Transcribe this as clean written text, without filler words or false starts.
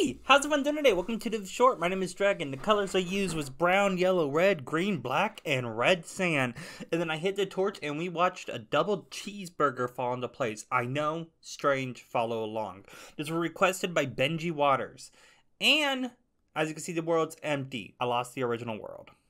Hey, how's everyone doing today? Welcome to the short. My name is Dragon. The colors I used was brown, yellow, red, green, black, and red sand. And then I hit the torch and we watched a double cheeseburger fall into place. I know, strange, follow along. This was requested by Bengi Waters. And, as you can see, the world's empty. I lost the original world.